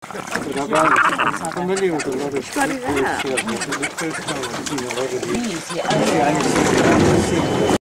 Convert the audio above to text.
Somebody with a lot of Got it out. the first time I've seen a lot of these. Easy.